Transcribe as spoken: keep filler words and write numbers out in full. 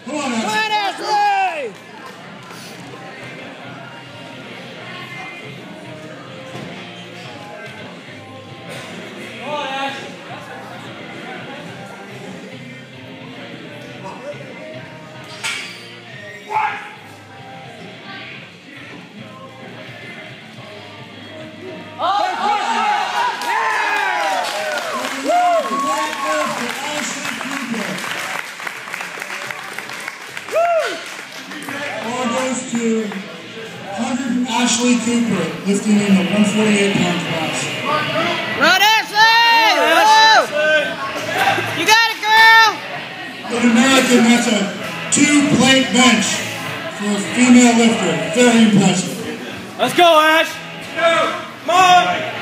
Come on, Come Ashley. on, Ashley! Come on, Ash. To one hundred Ashley Cooper, lifting in the one forty-eight pound class. Run, Ashley! Woo! You got it, girl! In American, that's a two plate bench for a female lifter. Very impressive. Let's go, Ash. Come on.